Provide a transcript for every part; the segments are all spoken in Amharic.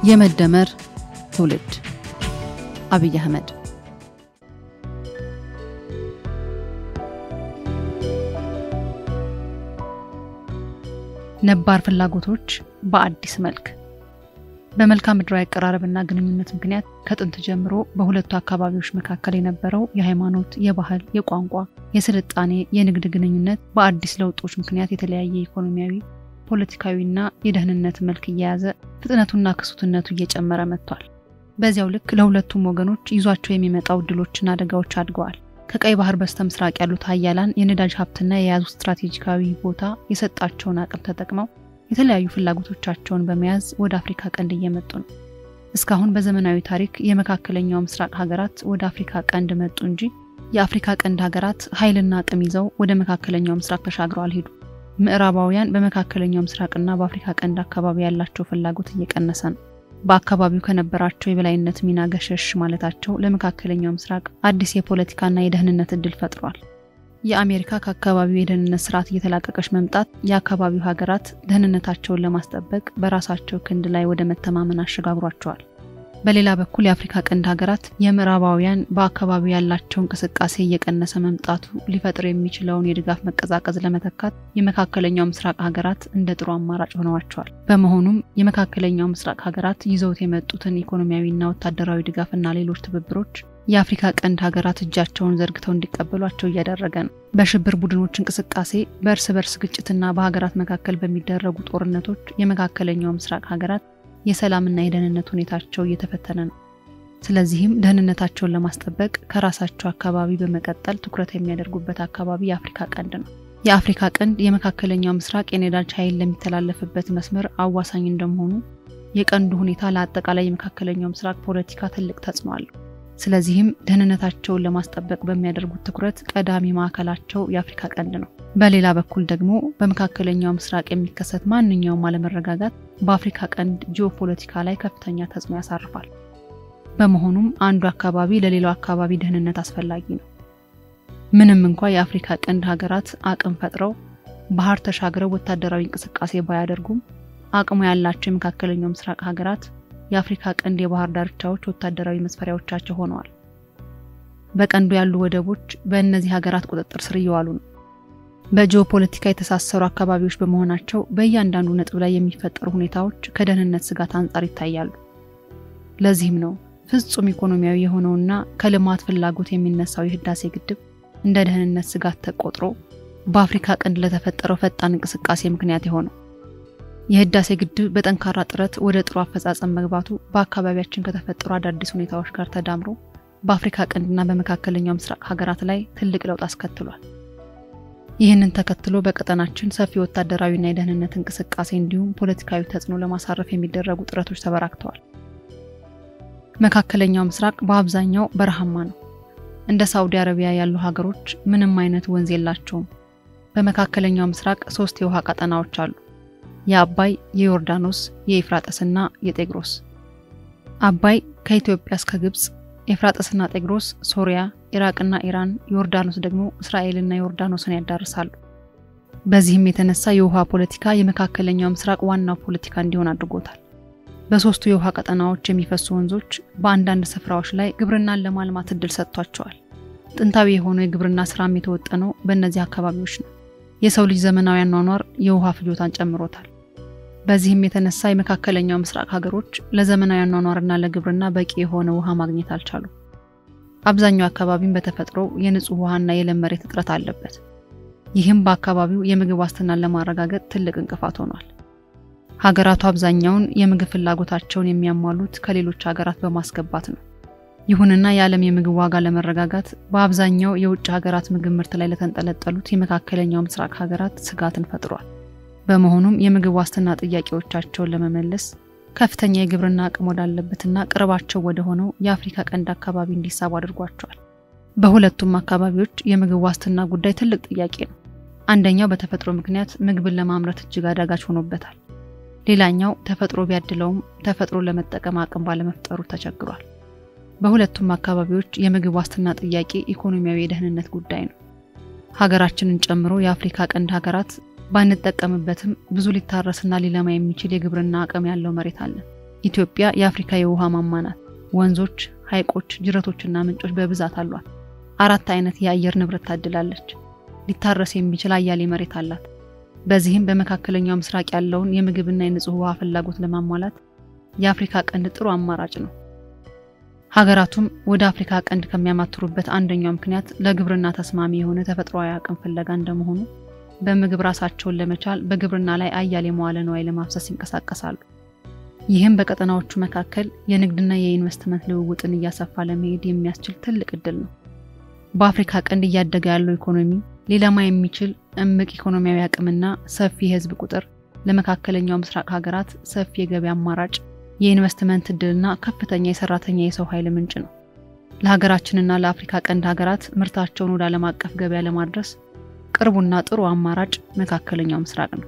የመደመር ትውልድ አብይ አህመድ ነባር ፍላጎቶች በአዲስ መልክ በመልካም ምድራዊ አቀራረብና ግንኙነት ምክንያት ከጥንት ጀምሮ በሁለቱ አካባቢዎች መካከል የነበረው የሃይማኖት፣ የባህል፣ የቋንቋ፣ የስልጣኔ፣ የንግድ ግንኙነት በአዲስ ለውጦች ምክንያት የተለያየ ኢኮኖሚያዊ፣ ፖለቲካዊና የደህንነት መልክ እየያዘ ፍጥነቱና ክሱትነቱ እየጨመረ መጥቷል። በዚያው ልክ ለሁለቱም ወገኖች ይዟቸው የሚመጣው ድሎችና አደጋዎች አድገዋል። ከቀይ ባህር በስተምስራቅ ያሉት ኃያላን የነዳጅ ሀብትና የያዙ ስትራቴጂካዊ ቦታ የሰጣቸውን አቅም ተጠቅመው የተለያዩ ፍላጎቶቻቸውን በመያዝ ወደ አፍሪካ ቀንድ እየመጡ ነው። እስካሁን በዘመናዊ ታሪክ የመካከለኛው ምስራቅ ሀገራት ወደ አፍሪካ ቀንድ መጡ እንጂ የአፍሪካ ቀንድ ሀገራት ኃይልና አቅም ይዘው ወደ መካከለኛው ምስራቅ ተሻግረው አልሄዱም። ምዕራባውያን በመካከለኛው ምስራቅና በአፍሪካ ቀንድ አካባቢ ያላቸው ፍላጎት እየቀነሰ ነው። በአካባቢው ከነበራቸው የበላይነት ሚና ገሸሽ ማለታቸው ለመካከለኛው ምስራቅ አዲስ የፖለቲካና የደህንነት እድል ፈጥሯል። የአሜሪካ ከአካባቢው የደህንነት ስርዓት እየተላቀቀች መምጣት የአካባቢው ሀገራት ደህንነታቸውን ለማስጠበቅ በራሳቸው ክንድ ላይ ወደ መተማመን አሸጋግሯቸዋል። በሌላ በኩል የአፍሪካ ቀንድ ሀገራት የምዕራባውያን በአካባቢው ያላቸው እንቅስቃሴ እየቀነሰ መምጣቱ ሊፈጥር የሚችለውን የድጋፍ መቀዛቀዝ ለመተካት የመካከለኛው ምስራቅ ሀገራት እንደ ጥሩ አማራጭ ሆነዋቸዋል። በመሆኑም የመካከለኛው ምስራቅ ሀገራት ይዘውት የመጡትን ኢኮኖሚያዊና ወታደራዊ ድጋፍና ሌሎች ትብብሮች የአፍሪካ ቀንድ ሀገራት እጃቸውን ዘርግተው እንዲቀበሏቸው እያደረገ ነው። በሽብር ቡድኖች እንቅስቃሴ፣ በእርስ በርስ ግጭትና በሀገራት መካከል በሚደረጉ ጦርነቶች የመካከለኛው ምስራቅ ሀገራት የሰላምና የደህንነት ሁኔታቸው እየተፈተነ ነው። ስለዚህም ደህንነታቸውን ለማስጠበቅ ከራሳቸው አካባቢ በመቀጠል ትኩረት የሚያደርጉበት አካባቢ የአፍሪካ ቀንድ ነው። የአፍሪካ ቀንድ የመካከለኛው ምስራቅ የነዳጅ ኃይል ለሚተላለፍበት መስመር አዋሳኝ እንደመሆኑ የቀንዱ ሁኔታ ለአጠቃላይ የመካከለኛው ምስራቅ ፖለቲካ ትልቅ ተጽዕኖ አለው። ስለዚህም ደህንነታቸውን ለማስጠበቅ በሚያደርጉት ትኩረት ቀዳሚ ማዕከላቸው የአፍሪካ ቀንድ ነው። በሌላ በኩል ደግሞ በመካከለኛው ምስራቅ የሚከሰት ማንኛውም አለመረጋጋት በአፍሪካ ቀንድ ጂኦፖለቲካ ላይ ከፍተኛ ተጽዕኖ ያሳርፋል። በመሆኑም አንዱ አካባቢ ለሌላው አካባቢ ደህንነት አስፈላጊ ነው። ምንም እንኳን የአፍሪካ ቀንድ ሀገራት አቅም ፈጥረው ባህር ተሻግረው ወታደራዊ እንቅስቃሴ ባያደርጉም አቅሙ ያላቸው የመካከለኛው ምስራቅ ሀገራት የአፍሪካ ቀንድ የባህር ዳርቻዎች ወታደራዊ መስፈሪያዎቻቸው ሆነዋል። በቀንዱ ያሉ ወደቦች በእነዚህ ሀገራት ቁጥጥር ስር እየዋሉ ነው። በጂኦፖለቲካ የተሳሰሩ አካባቢዎች በመሆናቸው በእያንዳንዱ ነጥብ ላይ የሚፈጠሩ ሁኔታዎች ከደህንነት ስጋት አንጻር ይታያሉ። ለዚህም ነው ፍጹም ኢኮኖሚያዊ የሆነውና ከልማት ፍላጎት የሚነሳው የህዳሴ ግድብ እንደ ደህንነት ስጋት ተቆጥሮ በአፍሪካ ቀንድ ለተፈጠረው ፈጣን እንቅስቃሴ ምክንያት የሆነው። የህዳሴ ግድብ በጠንካራ ጥረት ወደ ጥሩ አፈጻጸም መግባቱ በአካባቢያችን ከተፈጠሩ አዳዲስ ሁኔታዎች ጋር ተዳምሮ በአፍሪካ ቀንድና በመካከለኛው ምስራቅ ሀገራት ላይ ትልቅ ለውጥ አስከትሏል። ይህንን ተከትሎ በቀጠናችን ሰፊ ወታደራዊና የደህንነት እንቅስቃሴ እንዲሁም ፖለቲካዊ ተጽዕኖ ለማሳረፍ የሚደረጉ ጥረቶች ተበራክተዋል። መካከለኛው ምስራቅ በአብዛኛው በረሃማ ነው። እንደ ሳውዲ አረቢያ ያሉ ሀገሮች ምንም አይነት ወንዝ የላቸውም። በመካከለኛው ምስራቅ 3 የውሃ ቀጠናዎች አሉ። የአባይ፣ የዮርዳኖስ፣ የኤፍራጥስና የጤግሮስ። አባይ ከኢትዮጵያ እስከ ግብጽ፣ ኤፍራጥስና ጤግሮስ ሶሪያ፣ ኢራቅና ኢራን፣ ዮርዳኖስ ደግሞ እስራኤልና ዮርዳኖስን ያዳርሳሉ። በዚህም የተነሳ የውሃ ፖለቲካ የመካከለኛው ምስራቅ ዋናው ፖለቲካ እንዲሆን አድርጎታል። በሶስቱ የውሃ ቀጠናዎች የሚፈሱ ወንዞች በአንዳንድ ስፍራዎች ላይ ግብርናን ለማልማት እድል ሰጥቷቸዋል። ጥንታዊ የሆነው የግብርና ስራም የተወጠነው በእነዚህ አካባቢዎች ነው። የሰው ልጅ ዘመናዊ አኗኗር የውሃ ፍጆታን ጨምሮታል። በዚህም የተነሳ የመካከለኛው ምስራቅ ሀገሮች ለዘመናዊ አኗኗርና ለግብርና በቂ የሆነ ውሃ ማግኘት አልቻሉም። አብዛኛው አካባቢም በተፈጥሮ የንጹህ ውሃና የለም መሬት እጥረት አለበት። ይህም በአካባቢው የምግብ ዋስትናን ለማረጋገጥ ትልቅ እንቅፋት ሆኗል። ሀገራቱ አብዛኛውን የምግብ ፍላጎታቸውን የሚያሟሉት ከሌሎች ሀገራት በማስገባት ነው። ይሁንና የዓለም የምግብ ዋጋ ለመረጋጋት በአብዛኛው የውጭ ሀገራት ምግብ ምርት ላይ ለተንጠለጠሉት የመካከለኛው ምስራቅ ሀገራት ስጋትን ፈጥሯል። በመሆኑም የምግብ ዋስትና ጥያቄዎቻቸውን ለመመለስ ከፍተኛ የግብርና አቅም ወዳለበትና ቅርባቸው ወደ ሆነው የአፍሪካ ቀንድ አካባቢ እንዲሳቡ አድርጓቸዋል። በሁለቱም አካባቢዎች የምግብ ዋስትና ጉዳይ ትልቅ ጥያቄ ነው። አንደኛው በተፈጥሮ ምክንያት ምግብን ለማምረት እጅግ አዳጋች ሆኖበታል። ሌላኛው ተፈጥሮ ቢያድለውም ተፈጥሮ ለመጠቀም አቅም ባለመፍጠሩ ተቸግሯል። በሁለቱም አካባቢዎች የምግብ ዋስትና ጥያቄ ኢኮኖሚያዊ የደህንነት ጉዳይ ነው። ሀገራችንን ጨምሮ የአፍሪካ ቀንድ ሀገራት ባንጠቀምበትም ብዙ ሊታረስና ሊለማ የሚችል የግብርና አቅም ያለው መሬት አለ። ኢትዮጵያ የአፍሪካ የውሃ ማማ ናት። ወንዞች፣ ሐይቆች፣ ጅረቶችና ምንጮች በብዛት አሏት። 4 አይነት የአየር ንብረት ታድላለች። ሊታረስ የሚችል አያሌ መሬት አላት። በዚህም በመካከለኛው ምስራቅ ያለውን የምግብና የንጹህ ውሃ ፍላጎት ለማሟላት የአፍሪካ ቀንድ ጥሩ አማራጭ ነው። ሀገራቱም ወደ አፍሪካ ቀንድ ከሚያማትሩበት አንደኛው ምክንያት ለግብርና ተስማሚ የሆነ ተፈጥሯዊ አቅም ፍለጋ እንደመሆኑ በምግብ ራሳቸውን ለመቻል በግብርና ላይ አያሌ መዋለ ንዋይ ለማፍሰስ ይንቀሳቀሳሉ። ይህም በቀጠናዎቹ መካከል የንግድና የኢንቨስትመንት ልውውጥን እያሰፋ ለመሄድ የሚያስችል ትልቅ እድል ነው። በአፍሪካ ቀንድ እያደገ ያለው ኢኮኖሚ ሊለማ የሚችል እምቅ ኢኮኖሚያዊ አቅምና ሰፊ የህዝብ ቁጥር ለመካከለኛው ምስራቅ ሀገራት ሰፊ የገበያ አማራጭ፣ የኢንቨስትመንት እድልና ከፍተኛ የሰራተኛ የሰው ኃይል ምንጭ ነው። ለሀገራችንና ለአፍሪካ ቀንድ ሀገራት ምርታቸውን ወደ ዓለም አቀፍ ገበያ ለማድረስ ቅርቡና ጥሩ አማራጭ መካከለኛው ምስራቅ ነው።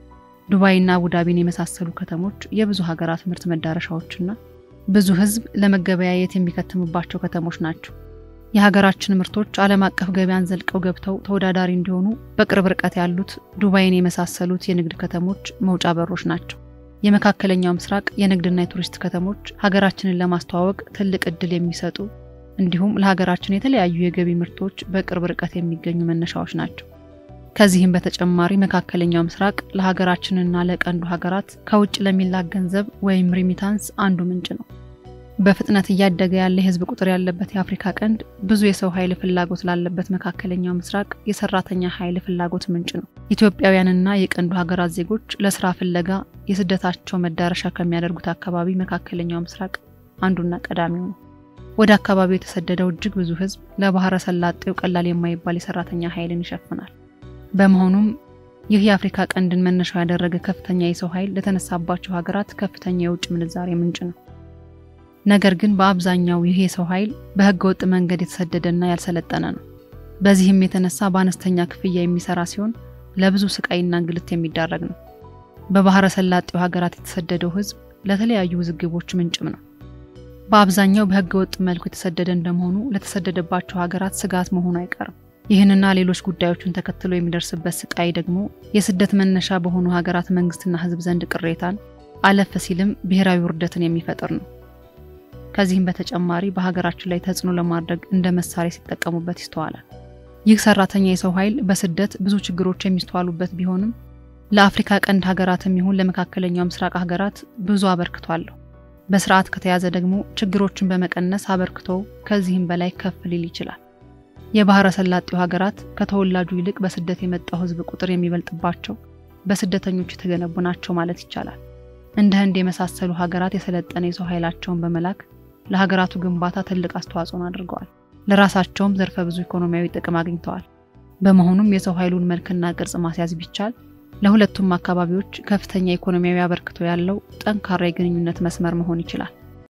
ዱባይና አቡዳቢን የመሳሰሉ ከተሞች የብዙ ሀገራት ምርት መዳረሻዎችና ብዙ ህዝብ ለመገበያየት የሚከተምባቸው ከተሞች ናቸው። የሀገራችን ምርቶች ዓለም አቀፍ ገበያን ዘልቀው ገብተው ተወዳዳሪ እንዲሆኑ በቅርብ ርቀት ያሉት ዱባይን የመሳሰሉት የንግድ ከተሞች መውጫ በሮች ናቸው። የመካከለኛው ምስራቅ የንግድና የቱሪስት ከተሞች ሀገራችንን ለማስተዋወቅ ትልቅ እድል የሚሰጡ እንዲሁም ለሀገራችን የተለያዩ የገቢ ምርቶች በቅርብ ርቀት የሚገኙ መነሻዎች ናቸው። ከዚህም በተጨማሪ መካከለኛው ምስራቅ ለሀገራችንና ለቀንዱ ሀገራት ከውጭ ለሚላክ ገንዘብ ወይም ሪሚታንስ አንዱ ምንጭ ነው። በፍጥነት እያደገ ያለ የህዝብ ቁጥር ያለበት የአፍሪካ ቀንድ ብዙ የሰው ኃይል ፍላጎት ላለበት መካከለኛው ምስራቅ የሰራተኛ ኃይል ፍላጎት ምንጭ ነው። ኢትዮጵያውያንና የቀንዱ ሀገራት ዜጎች ለስራ ፍለጋ የስደታቸው መዳረሻ ከሚያደርጉት አካባቢ መካከለኛው ምስራቅ አንዱና ቀዳሚው ነው። ወደ አካባቢው የተሰደደው እጅግ ብዙ ህዝብ ለባህረ ሰላጤው ቀላል የማይባል የሰራተኛ ኃይልን ይሸፍናል። በመሆኑም ይህ የአፍሪካ ቀንድን መነሻው ያደረገ ከፍተኛ የሰው ኃይል ለተነሳባቸው ሀገራት ከፍተኛ የውጭ ምንዛሬ ምንጭ ነው። ነገር ግን በአብዛኛው ይህ የሰው ኃይል በህገ ወጥ መንገድ የተሰደደና ያልሰለጠነ ነው። በዚህም የተነሳ በአነስተኛ ክፍያ የሚሰራ ሲሆን ለብዙ ስቃይና እንግልት የሚዳረግ ነው። በባህረ ሰላጤው ሀገራት የተሰደደው ህዝብ ለተለያዩ ውዝግቦች ምንጭም ነው። በአብዛኛው በህገ ወጥ መልኩ የተሰደደ እንደመሆኑ ለተሰደደባቸው ሀገራት ስጋት መሆኑ አይቀርም። ይህንና ሌሎች ጉዳዮችን ተከትሎ የሚደርስበት ስቃይ ደግሞ የስደት መነሻ በሆኑ ሀገራት መንግስትና ህዝብ ዘንድ ቅሬታን አለፈ ሲልም ብሔራዊ ውርደትን የሚፈጥር ነው። ከዚህም በተጨማሪ በሀገራችን ላይ ተጽዕኖ ለማድረግ እንደ መሳሪያ ሲጠቀሙበት ይስተዋላል። ይህ ሰራተኛ የሰው ኃይል በስደት ብዙ ችግሮች የሚስተዋሉበት ቢሆንም ለአፍሪካ ቀንድ ሀገራትም ይሁን ለመካከለኛው ምስራቅ ሀገራት ብዙ አበርክቷል። በስርዓት ከተያዘ ደግሞ ችግሮችን በመቀነስ አበርክቶ ከዚህም በላይ ከፍ ሊል ይችላል። የባህረ ሰላጤው ሀገራት ከተወላጁ ይልቅ በስደት የመጣው ህዝብ ቁጥር የሚበልጥባቸው በስደተኞች የተገነቡ ናቸው ማለት ይቻላል። እንደ ህንድ የመሳሰሉ ሀገራት የሰለጠነ የሰው ኃይላቸውን በመላክ ለሀገራቱ ግንባታ ትልቅ አስተዋጽኦ አድርገዋል። ለራሳቸውም ዘርፈ ብዙ ኢኮኖሚያዊ ጥቅም አግኝተዋል። በመሆኑም የሰው ኃይሉን መልክና ቅርጽ ማስያዝ ቢቻል ለሁለቱም አካባቢዎች ከፍተኛ ኢኮኖሚያዊ አበርክቶ ያለው ጠንካራ የግንኙነት መስመር መሆን ይችላል።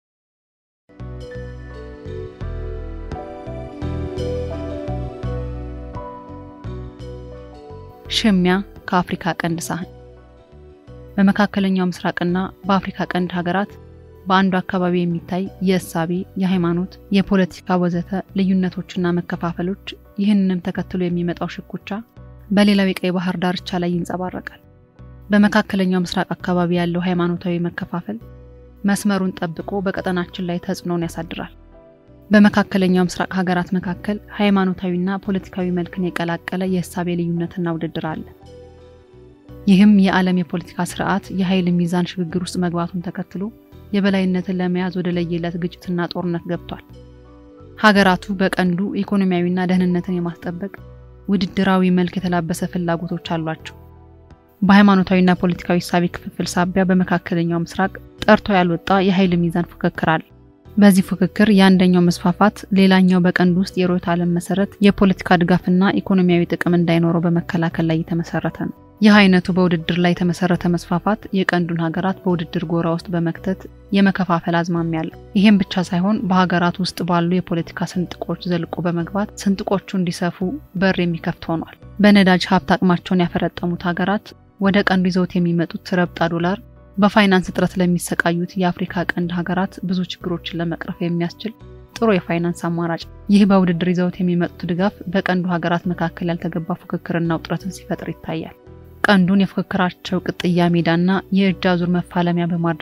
ሽሚያ ከአፍሪካ ቀንድ ሳህን። በመካከለኛው ምስራቅና በአፍሪካ ቀንድ ሀገራት በአንዱ አካባቢ የሚታይ የእሳቤ፣ የሃይማኖት፣ የፖለቲካ ወዘተ ልዩነቶችና መከፋፈሎች ይህንንም ተከትሎ የሚመጣው ሽኩቻ በሌላው የቀይ ባህር ዳርቻ ላይ ይንጸባረቃል። በመካከለኛው ምስራቅ አካባቢ ያለው ሃይማኖታዊ መከፋፈል መስመሩን ጠብቆ በቀጠናችን ላይ ተጽዕኖን ያሳድራል። በመካከለኛው ምስራቅ ሀገራት መካከል ሃይማኖታዊና ፖለቲካዊ መልክን የቀላቀለ የእሳቤ ልዩነትና ውድድር አለ። ይህም የዓለም የፖለቲካ ስርዓት የኃይል ሚዛን ሽግግር ውስጥ መግባቱን ተከትሎ የበላይነትን ለመያዝ ወደ ለየለት ግጭትና ጦርነት ገብቷል። ሀገራቱ በቀንዱ ኢኮኖሚያዊና ደህንነትን የማስጠበቅ ውድድራዊ መልክ የተላበሰ ፍላጎቶች አሏቸው። በሃይማኖታዊና ፖለቲካዊ እሳቤ ክፍፍል ሳቢያ በመካከለኛው ምስራቅ ጠርቶ ያልወጣ የኃይል ሚዛን ፉክክር አለ። በዚህ ፉክክር የአንደኛው መስፋፋት ሌላኛው በቀንዱ ውስጥ የሮት ዓለም መሰረት የፖለቲካ ድጋፍና ኢኮኖሚያዊ ጥቅም እንዳይኖረው በመከላከል ላይ የተመሰረተ ነው። ይህ አይነቱ በውድድር ላይ የተመሰረተ መስፋፋት የቀንዱን ሀገራት በውድድር ጎራ ውስጥ በመክተት የመከፋፈል አዝማሚያ አለው። ይሄም ብቻ ሳይሆን በሀገራት ውስጥ ባሉ የፖለቲካ ስንጥቆች ዘልቆ በመግባት ስንጥቆቹ እንዲሰፉ በር የሚከፍት ሆኗል። በነዳጅ ሀብት አቅማቸውን ያፈረጠሙት ሀገራት ወደ ቀንዱ ይዘውት የሚመጡት ረብጣ ዶላር በፋይናንስ እጥረት ለሚሰቃዩት የአፍሪካ ቀንድ ሀገራት ብዙ ችግሮችን ለመቅረፍ የሚያስችል ጥሩ የፋይናንስ አማራጭ። ይህ በውድድር ይዘውት የሚመጡት ድጋፍ በቀንዱ ሀገራት መካከል ያልተገባ ፉክክርና ውጥረትን ሲፈጥር ይታያል። ቀንዱን የፉክክራቸው ቅጥያ ሜዳና የእጅ አዙር መፋለሚያ በማድረግ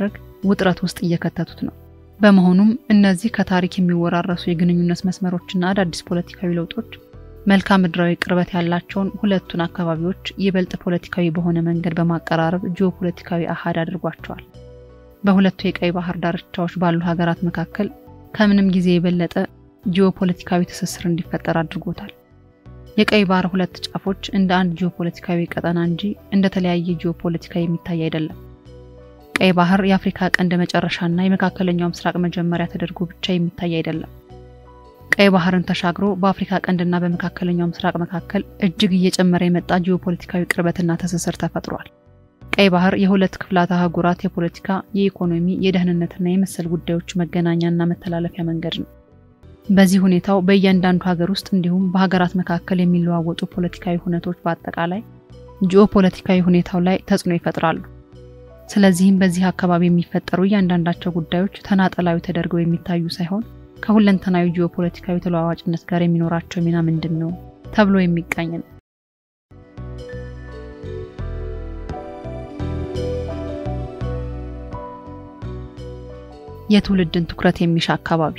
ውጥረት ውስጥ እየከተቱት ነው። በመሆኑም እነዚህ ከታሪክ የሚወራረሱ የግንኙነት መስመሮችና አዳዲስ ፖለቲካዊ ለውጦች መልክዓ ምድራዊ ቅርበት ያላቸውን ሁለቱን አካባቢዎች ይበልጥ ፖለቲካዊ በሆነ መንገድ በማቀራረብ ጂኦፖለቲካዊ አሃድ አድርጓቸዋል። በሁለቱ የቀይ ባህር ዳርቻዎች ባሉ ሀገራት መካከል ከምንም ጊዜ የበለጠ ጂኦፖለቲካዊ ትስስር እንዲፈጠር አድርጎታል። የቀይ ባህር ሁለት ጫፎች እንደ አንድ ጂኦፖለቲካዊ ቀጠና እንጂ እንደ ተለያየ ጂኦፖለቲካ የሚታይ አይደለም። ቀይ ባህር የአፍሪካ ቀንድ መጨረሻና የመካከለኛው ምስራቅ መጀመሪያ ተደርጎ ብቻ የሚታይ አይደለም። ቀይ ባህርን ተሻግሮ በአፍሪካ ቀንድና በመካከለኛው ምስራቅ መካከል እጅግ እየጨመረ የመጣ ጂኦፖለቲካዊ ቅርበትና ትስስር ተፈጥሯል። ቀይ ባህር የሁለት ክፍላት አህጉራት የፖለቲካ፣ የኢኮኖሚ፣ የደህንነትና የመሰል ጉዳዮች መገናኛና መተላለፊያ መንገድ ነው። በዚህ ሁኔታው በእያንዳንዱ ሀገር ውስጥ እንዲሁም በሀገራት መካከል የሚለዋወጡ ፖለቲካዊ ሁነቶች በአጠቃላይ ጂኦፖለቲካዊ ሁኔታው ላይ ተጽዕኖ ይፈጥራሉ። ስለዚህም በዚህ አካባቢ የሚፈጠሩ እያንዳንዳቸው ጉዳዮች ተናጠላዊ ተደርገው የሚታዩ ሳይሆን ከሁለንተናዊ ጂኦፖለቲካዊ ተለዋዋጭነት ጋር የሚኖራቸው ሚና ምንድነው ተብሎ የሚቃኝ ነው። የትውልድን ትኩረት የሚሻ አካባቢ።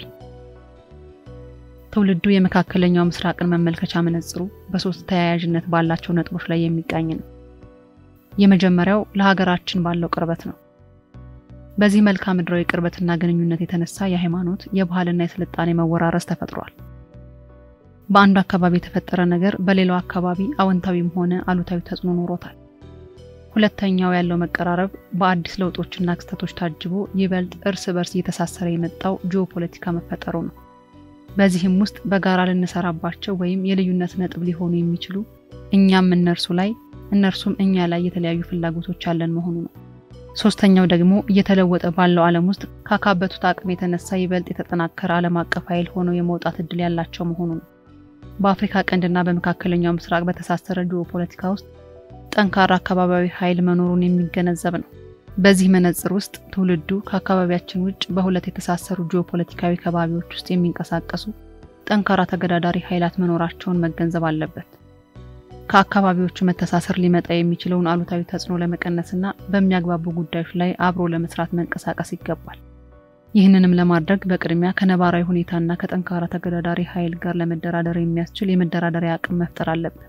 ትውልዱ የመካከለኛው ምስራቅን መመልከቻ መነጽሩ በሶስት ተያያዥነት ባላቸው ነጥቦች ላይ የሚቃኝ ነው። የመጀመሪያው ለሀገራችን ባለው ቅርበት ነው። በዚህ መልክዓ ምድራዊ ቅርበትና ግንኙነት የተነሳ የሃይማኖት፣ የባህልና የስልጣኔ መወራረስ ተፈጥሯል። በአንዱ አካባቢ የተፈጠረ ነገር በሌላው አካባቢ አዎንታዊም ሆነ አሉታዊ ተጽዕኖ ኖሮታል። ሁለተኛው ያለው መቀራረብ በአዲስ ለውጦችና ክስተቶች ታጅቦ ይበልጥ እርስ በርስ እየተሳሰረ የመጣው ጂኦፖለቲካ መፈጠሩ ነው። በዚህም ውስጥ በጋራ ልንሰራባቸው ወይም የልዩነት ነጥብ ሊሆኑ የሚችሉ እኛም እነርሱ ላይ እነርሱም እኛ ላይ የተለያዩ ፍላጎቶች ያለን መሆኑ ነው። ሶስተኛው ደግሞ እየተለወጠ ባለው ዓለም ውስጥ ካካበቱት አቅም የተነሳ ይበልጥ የተጠናከረ ዓለም አቀፍ ኃይል ሆነው የመውጣት እድል ያላቸው መሆኑ ነው። በአፍሪካ ቀንድና በመካከለኛው ምስራቅ በተሳሰረ ጂኦፖለቲካ ውስጥ ጠንካራ አካባቢያዊ ኃይል መኖሩን የሚገነዘብ ነው። በዚህ መነጽር ውስጥ ትውልዱ ከአካባቢያችን ውጭ በሁለት የተሳሰሩ ጂኦፖለቲካዊ ከባቢዎች ውስጥ የሚንቀሳቀሱ ጠንካራ ተገዳዳሪ ኃይላት መኖራቸውን መገንዘብ አለበት። ከአካባቢዎቹ መተሳሰር ሊመጣ የሚችለውን አሉታዊ ተጽዕኖ ለመቀነስና በሚያግባቡ ጉዳዮች ላይ አብሮ ለመስራት መንቀሳቀስ ይገባል። ይህንንም ለማድረግ በቅድሚያ ከነባራዊ ሁኔታና ከጠንካራ ተገዳዳሪ ኃይል ጋር ለመደራደር የሚያስችል የመደራደሪያ አቅም መፍጠር አለበት።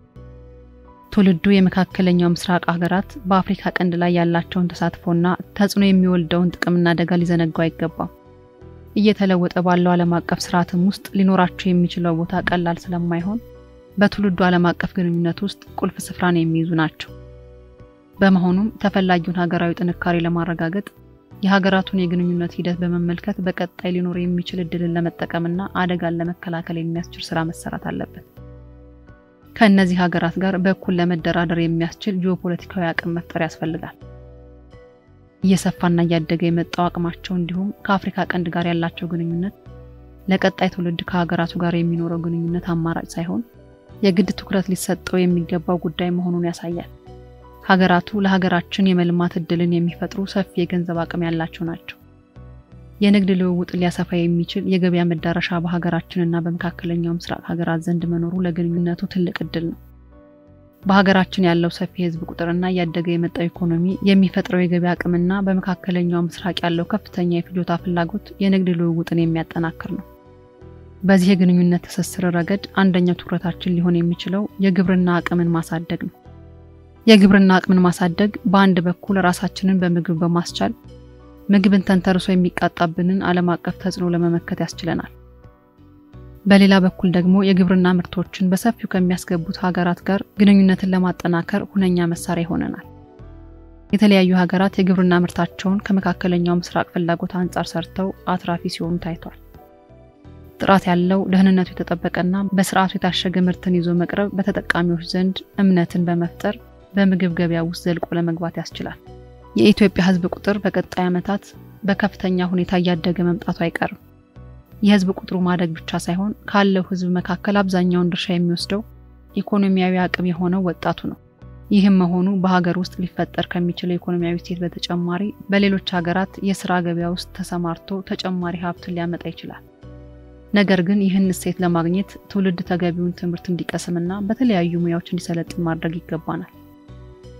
ትውልዱ የመካከለኛው ምስራቅ ሀገራት በአፍሪካ ቀንድ ላይ ያላቸውን ተሳትፎና ተጽዕኖ የሚወልደውን ጥቅምና አደጋ ሊዘነጋው አይገባም። እየተለወጠ ባለው ዓለም አቀፍ ስርዓትም ውስጥ ሊኖራቸው የሚችለው ቦታ ቀላል ስለማይሆን በትውልዱ ዓለም አቀፍ ግንኙነት ውስጥ ቁልፍ ስፍራን የሚይዙ ናቸው። በመሆኑም ተፈላጊውን ሀገራዊ ጥንካሬ ለማረጋገጥ የሀገራቱን የግንኙነት ሂደት በመመልከት በቀጣይ ሊኖር የሚችል እድልን ለመጠቀምና አደጋን ለመከላከል የሚያስችል ስራ መሰራት አለበት። ከእነዚህ ሀገራት ጋር በእኩል ለመደራደር የሚያስችል ጂኦፖለቲካዊ አቅም መፍጠር ያስፈልጋል። እየሰፋና እያደገ የመጣው አቅማቸው እንዲሁም ከአፍሪካ ቀንድ ጋር ያላቸው ግንኙነት ለቀጣይ ትውልድ ከሀገራቱ ጋር የሚኖረው ግንኙነት አማራጭ ሳይሆን የግድ ትኩረት ሊሰጠው የሚገባው ጉዳይ መሆኑን ያሳያል። ሀገራቱ ለሀገራችን የመልማት እድልን የሚፈጥሩ ሰፊ የገንዘብ አቅም ያላቸው ናቸው። የንግድ ልውውጥ ሊያሰፋ የሚችል የገበያ መዳረሻ በሀገራችንና በመካከለኛው ምስራቅ ሀገራት ዘንድ መኖሩ ለግንኙነቱ ትልቅ እድል ነው። በሀገራችን ያለው ሰፊ የህዝብ ቁጥርና ያደገ የመጣው ኢኮኖሚ የሚፈጥረው የገበያ አቅምና በመካከለኛው ምስራቅ ያለው ከፍተኛ የፍጆታ ፍላጎት የንግድ ልውውጥን የሚያጠናክር ነው። በዚህ የግንኙነት ትስስር ረገድ አንደኛው ትኩረታችን ሊሆን የሚችለው የግብርና አቅምን ማሳደግ ነው። የግብርና አቅምን ማሳደግ በአንድ በኩል ራሳችንን በምግብ በማስቻል ምግብን ተንተርሶ የሚቃጣብንን ዓለም አቀፍ ተጽዕኖ ለመመከት ያስችለናል። በሌላ በኩል ደግሞ የግብርና ምርቶችን በሰፊው ከሚያስገቡት ሀገራት ጋር ግንኙነትን ለማጠናከር ሁነኛ መሳሪያ ይሆነናል። የተለያዩ ሀገራት የግብርና ምርታቸውን ከመካከለኛው ምስራቅ ፍላጎት አንጻር ሰርተው አትራፊ ሲሆኑ ታይቷል። ጥራት ያለው ደህንነቱ የተጠበቀና በስርዓቱ የታሸገ ምርትን ይዞ መቅረብ በተጠቃሚዎች ዘንድ እምነትን በመፍጠር በምግብ ገበያ ውስጥ ዘልቆ ለመግባት ያስችላል። የኢትዮጵያ ህዝብ ቁጥር በቀጣይ ዓመታት በከፍተኛ ሁኔታ እያደገ መምጣቱ አይቀርም። የህዝብ ቁጥሩ ማደግ ብቻ ሳይሆን ካለው ህዝብ መካከል አብዛኛውን ድርሻ የሚወስደው ኢኮኖሚያዊ አቅም የሆነው ወጣቱ ነው። ይህም መሆኑ በሀገር ውስጥ ሊፈጠር ከሚችለው ኢኮኖሚያዊ እሴት በተጨማሪ በሌሎች ሀገራት የሥራ ገበያ ውስጥ ተሰማርቶ ተጨማሪ ሀብት ሊያመጣ ይችላል። ነገር ግን ይህን እሴት ለማግኘት ትውልድ ተገቢውን ትምህርት እንዲቀስምና በተለያዩ ሙያዎች እንዲሰለጥን ማድረግ ይገባናል።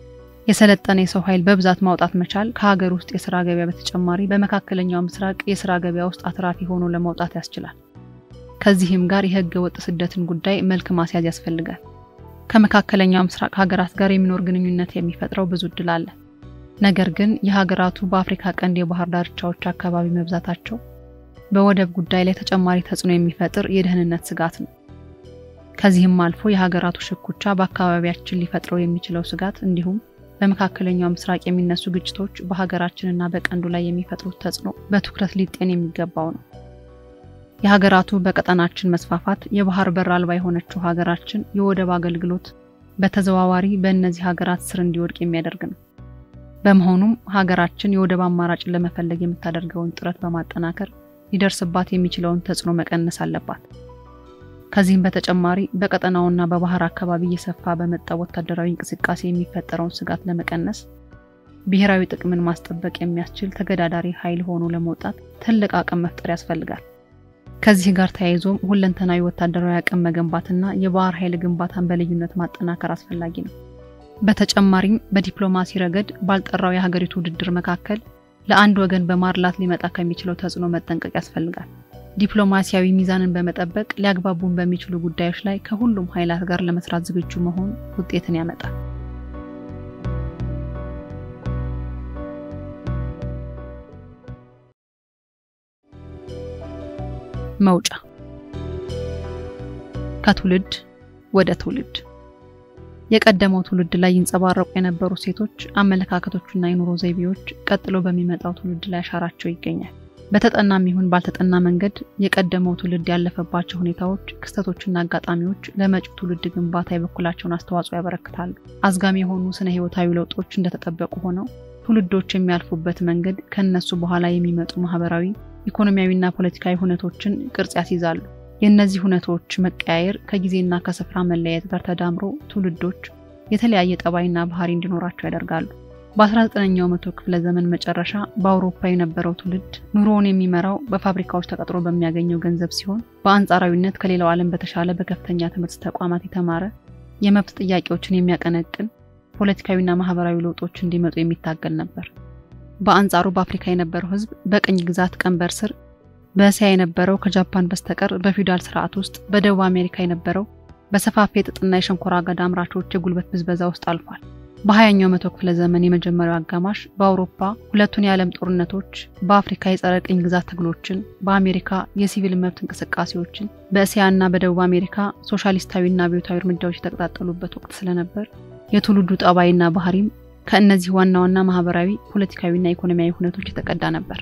የሰለጠነ የሰው ኃይል በብዛት ማውጣት መቻል ከሀገር ውስጥ የሥራ ገበያ በተጨማሪ በመካከለኛው ምስራቅ የሥራ ገበያ ውስጥ አትራፊ ሆኖ ለማውጣት ያስችላል። ከዚህም ጋር የህገ ወጥ ስደትን ጉዳይ መልክ ማስያዝ ያስፈልጋል። ከመካከለኛው ምስራቅ ሀገራት ጋር የሚኖር ግንኙነት የሚፈጥረው ብዙ እድል አለ። ነገር ግን የሀገራቱ በአፍሪካ ቀንድ የባህር ዳርቻዎች አካባቢ መብዛታቸው በወደብ ጉዳይ ላይ ተጨማሪ ተጽዕኖ የሚፈጥር የደህንነት ስጋት ነው። ከዚህም አልፎ የሀገራቱ ሽኩቻ በአካባቢያችን ሊፈጥረው የሚችለው ስጋት እንዲሁም በመካከለኛው ምስራቅ የሚነሱ ግጭቶች በሀገራችንና በቀንዱ ላይ የሚፈጥሩት ተጽዕኖ በትኩረት ሊጤን የሚገባው ነው። የሀገራቱ በቀጠናችን መስፋፋት የባህር በር አልባ የሆነችው ሀገራችን የወደብ አገልግሎት በተዘዋዋሪ በእነዚህ ሀገራት ስር እንዲወድቅ የሚያደርግ ነው። በመሆኑም ሀገራችን የወደብ አማራጭን ለመፈለግ የምታደርገውን ጥረት በማጠናከር ሊደርስባት የሚችለውን ተጽዕኖ መቀነስ አለባት። ከዚህም በተጨማሪ በቀጠናውና በባህር አካባቢ እየሰፋ በመጣው ወታደራዊ እንቅስቃሴ የሚፈጠረውን ስጋት ለመቀነስ ብሔራዊ ጥቅምን ማስጠበቅ የሚያስችል ተገዳዳሪ ኃይል ሆኖ ለመውጣት ትልቅ አቅም መፍጠር ያስፈልጋል። ከዚህ ጋር ተያይዞም ሁለንተናዊ ወታደራዊ አቅም መገንባትና የባህር ኃይል ግንባታን በልዩነት ማጠናከር አስፈላጊ ነው። በተጨማሪም በዲፕሎማሲ ረገድ ባልጠራው የሀገሪቱ ውድድር መካከል ለአንድ ወገን በማርላት ሊመጣ ከሚችለው ተጽዕኖ መጠንቀቅ ያስፈልጋል። ዲፕሎማሲያዊ ሚዛንን በመጠበቅ ሊያግባቡን በሚችሉ ጉዳዮች ላይ ከሁሉም ኃይላት ጋር ለመስራት ዝግጁ መሆን ውጤትን ያመጣል። መውጫ ከትውልድ ወደ ትውልድ የቀደመው ትውልድ ላይ ይንጸባረቁ የነበሩ ሴቶች አመለካከቶችና የኑሮ ዘይቤዎች ቀጥሎ በሚመጣው ትውልድ ላይ አሻራቸው ይገኛል። በተጠናም ይሁን ባልተጠና መንገድ የቀደመው ትውልድ ያለፈባቸው ሁኔታዎች፣ ክስተቶችና አጋጣሚዎች ለመጪው ትውልድ ግንባታ የበኩላቸውን አስተዋጽኦ ያበረክታሉ። አዝጋሚ የሆኑ ስነ ህይወታዊ ለውጦች እንደተጠበቁ ሆነው ትውልዶች የሚያልፉበት መንገድ ከነሱ በኋላ የሚመጡ ማህበራዊ፣ ኢኮኖሚያዊና ፖለቲካዊ ሁነቶችን ቅርጽ ያስይዛሉ። የእነዚህ ሁነቶች መቀያየር ከጊዜና ከስፍራ መለያየት ጋር ተዳምሮ ትውልዶች የተለያየ ጠባይና ባህሪ እንዲኖራቸው ያደርጋሉ። በ19ኛው መቶ ክፍለ ዘመን መጨረሻ በአውሮፓ የነበረው ትውልድ ኑሮውን የሚመራው በፋብሪካዎች ተቀጥሮ በሚያገኘው ገንዘብ ሲሆን በአንጻራዊነት ከሌላው ዓለም በተሻለ በከፍተኛ ትምህርት ተቋማት የተማረ የመብት ጥያቄዎችን የሚያቀነቅን ፖለቲካዊና ማህበራዊ ለውጦች እንዲመጡ የሚታገል ነበር። በአንጻሩ በአፍሪካ የነበረው ህዝብ በቅኝ ግዛት ቀንበር ስር፣ በእስያ የነበረው ከጃፓን በስተቀር በፊውዳል ስርዓት ውስጥ፣ በደቡብ አሜሪካ የነበረው በሰፋፊ የጥጥና የሸንኮራ አገዳ አምራቾች የጉልበት ብዝበዛ ውስጥ አልፏል። በ20ኛው መቶ ክፍለ ዘመን የመጀመሪያው አጋማሽ በአውሮፓ ሁለቱን የዓለም ጦርነቶች፣ በአፍሪካ የጸረ ቅኝ ግዛት ትግሎችን፣ በአሜሪካ የሲቪል መብት እንቅስቃሴዎችን፣ በእስያና በደቡብ አሜሪካ ሶሻሊስታዊና አብዮታዊ እርምጃዎች የተቀጣጠሉበት ወቅት ስለነበር የትውልዱ ጠባይና ባህሪም ከእነዚህ ዋና ዋና ማህበራዊ፣ ፖለቲካዊና ኢኮኖሚያዊ ሁነቶች የተቀዳ ነበር።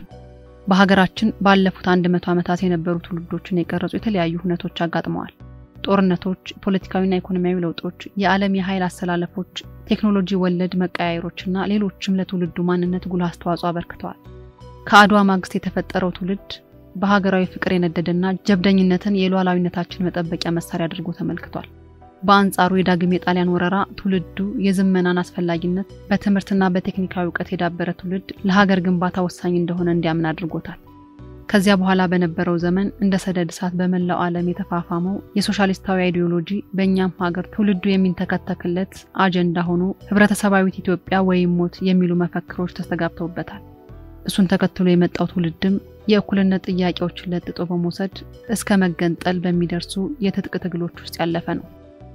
በሀገራችን ባለፉት 100 ዓመታት የነበሩ ትውልዶችን የቀረጹ የተለያዩ ሁነቶች አጋጥመዋል። ጦርነቶች፣ ፖለቲካዊና ኢኮኖሚያዊ ለውጦች፣ የዓለም የኃይል አሰላለፎች፣ ቴክኖሎጂ ወለድ መቀያየሮችና ሌሎችም ለትውልዱ ማንነት ጉልህ አስተዋጽኦ አበርክተዋል። ከአድዋ ማግስት የተፈጠረው ትውልድ በሀገራዊ ፍቅር የነደደና ጀብደኝነትን የሉዓላዊነታችን መጠበቂያ መሳሪያ አድርጎ ተመልክቷል። በአንጻሩ የዳግም የጣሊያን ወረራ ትውልዱ የዝመናን አስፈላጊነት በትምህርትና በቴክኒካዊ ዕውቀት የዳበረ ትውልድ ለሀገር ግንባታ ወሳኝ እንደሆነ እንዲያምን አድርጎታል። ከዚያ በኋላ በነበረው ዘመን እንደ ሰደድ እሳት በመላው ዓለም የተፋፋመው የሶሻሊስታዊ አይዲዮሎጂ በእኛም ሀገር ትውልዱ የሚንተከተክለት አጀንዳ ሆኖ ህብረተሰባዊት ኢትዮጵያ ወይም ሞት የሚሉ መፈክሮች ተስተጋብተውበታል። እሱን ተከትሎ የመጣው ትውልድም የእኩልነት ጥያቄዎችን ለጥጦ በመውሰድ እስከ መገንጠል በሚደርሱ የትጥቅ ትግሎች ውስጥ ያለፈ ነው።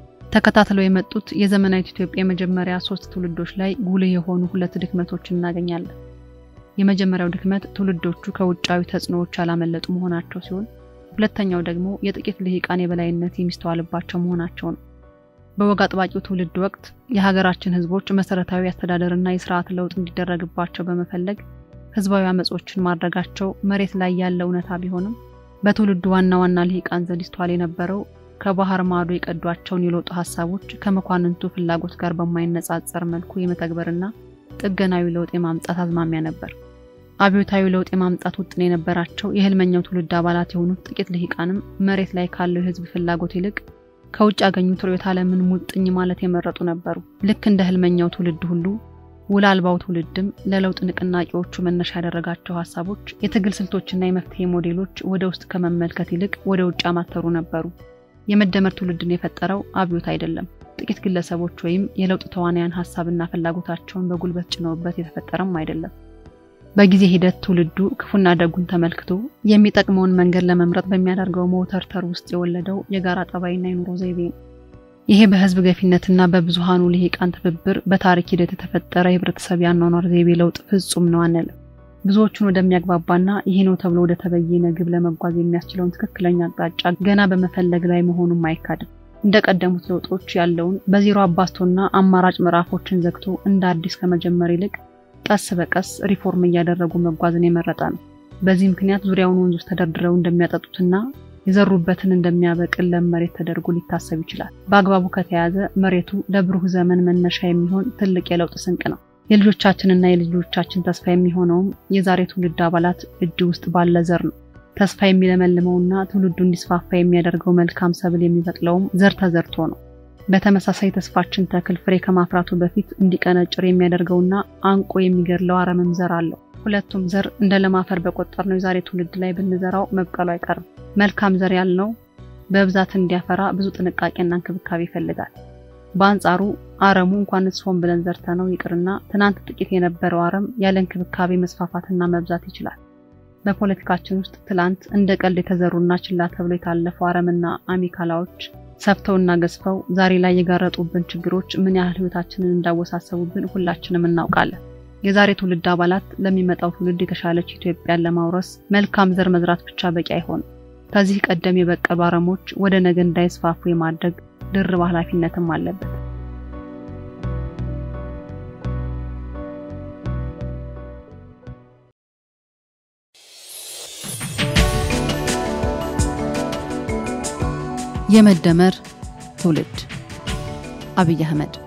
ተከታትለው የመጡት የዘመናዊት ኢትዮጵያ የመጀመሪያ 3 ትውልዶች ላይ ጉልህ የሆኑ 2 ድክመቶችን እናገኛለን። የመጀመሪያው ድክመት ትውልዶቹ ከውጫዊ ተጽዕኖዎች ያላመለጡ መሆናቸው ሲሆን፣ ሁለተኛው ደግሞ የጥቂት ልሂቃን የበላይነት የሚስተዋልባቸው መሆናቸው ነው። በወግ አጥባቂው ትውልድ ወቅት የሀገራችን ህዝቦች መሰረታዊ አስተዳደርና የሥርዓት ለውጥ እንዲደረግባቸው በመፈለግ ህዝባዊ አመጾችን ማድረጋቸው መሬት ላይ ያለ እውነታ ቢሆንም በትውልዱ ዋና ዋና ልሂቃን ዘንድ ይስተዋል የነበረው ከባህር ማዶ የቀዷቸውን የለውጥ ሐሳቦች ከመኳንንቱ ፍላጎት ጋር በማይነጻጸር መልኩ የመተግበርና ጥገናዊ ለውጥ የማምጣት አዝማሚያ ነበር። አብዮታዊ ለውጥ የማምጣት ውጥን የነበራቸው የህልመኛው ትውልድ አባላት የሆኑት ጥቂት ልሂቃንም መሬት ላይ ካለው የህዝብ ፍላጎት ይልቅ ከውጭ ያገኙት ርዕዮተ ዓለምን ሙጥኝ ማለት የመረጡ ነበሩ። ልክ እንደ ህልመኛው ትውልድ ሁሉ ውል አልባው ትውልድም ለለውጥ ንቅናቄዎቹ መነሻ ያደረጋቸው ሐሳቦች፣ የትግል ስልቶችና የመፍትሄ ሞዴሎች ወደ ውስጥ ከመመልከት ይልቅ ወደ ውጭ አማተሩ ነበሩ። የመደመር ትውልድን የፈጠረው አብዮት አይደለም፣ ጥቂት ግለሰቦች ወይም የለውጥ ተዋናያን ሐሳብና ፍላጎታቸውን በጉልበት ጭነውበት የተፈጠረም አይደለም። በጊዜ ሂደት ትውልዱ ክፉና ደጉን ተመልክቶ የሚጠቅመውን መንገድ ለመምረጥ በሚያደርገው ሞተርተር ውስጥ የወለደው የጋራ ጠባይና የኑሮ ዘይቤ ነው። ይሄ በህዝብ ገፊነትና በብዙሃኑ ልሂቃን ትብብር በታሪክ ሂደት የተፈጠረ የህብረተሰብ ያኗኗር ዘይቤ ለውጥ ፍጹም ነው አንልም። ብዙዎቹን ወደሚያግባባና ይሄ ነው ተብሎ ወደ ተበየነ ግብ ለመጓዝ የሚያስችለውን ትክክለኛ አቅጣጫ ገና በመፈለግ ላይ መሆኑን አይካድም። እንደቀደሙት ለውጦች ያለውን በዜሮ አባስቶና አማራጭ ምዕራፎችን ዘግቶ እንደ አዲስ ከመጀመር ይልቅ ቀስ በቀስ ሪፎርም እያደረጉ መጓዝን የመረጠ ነው። በዚህ ምክንያት ዙሪያውን ወንዞች ተደርድረው እንደሚያጠጡትና የዘሩበትን እንደሚያበቅል ለመሬት ተደርጎ ሊታሰብ ይችላል። በአግባቡ ከተያዘ መሬቱ ለብሩህ ዘመን መነሻ የሚሆን ትልቅ የለውጥ ስንቅ ነው። የልጆቻችንና የልጆቻችን ተስፋ የሚሆነውም የዛሬ ትውልድ አባላት እጅ ውስጥ ባለ ዘር ነው። ተስፋ የሚለመልመውና ትውልዱ እንዲስፋፋ የሚያደርገው መልካም ሰብል የሚበቅለውም ዘር ተዘርቶ ነው። በተመሳሳይ ተስፋችን ተክል ፍሬ ከማፍራቱ በፊት እንዲቀነጭር የሚያደርገውና አንቆ የሚገድለው አረምም ዘር አለው። ሁለቱም ዘር እንደ ለማፈር በቆጠርነው የዛሬ ትውልድ ላይ ብንዘራው መብቀሉ አይቀርም። መልካም ዘር ያልነው በብዛት እንዲያፈራ ብዙ ጥንቃቄና እንክብካቤ ይፈልጋል። በአንጻሩ አረሙ እንኳንስ ሆን ብለን ዘርተነው ይቅርና ትናንት ጥቂት የነበረው አረም ያለ እንክብካቤ መስፋፋትና መብዛት ይችላል። በፖለቲካችን ውስጥ ትላንት እንደ ቀልድ የተዘሩና ችላ ተብሎ የታለፉ አረምና አሚካላዎች ሰፍተውና ገዝፈው ዛሬ ላይ የጋረጡብን ችግሮች ምን ያህል ህይወታችንን እንዳወሳሰቡብን ሁላችንም እናውቃለን። የዛሬ ትውልድ አባላት ለሚመጣው ትውልድ የተሻለች ኢትዮጵያን ለማውረስ መልካም ዘር መዝራት ብቻ በቂ አይሆንም። ከዚህ ቀደም የበቀሉ አረሞች ወደ ነገ እንዳይስፋፉ የማድረግ ድርብ ኃላፊነትም አለበት። የመደመር ትውልድ አብይ አህመድ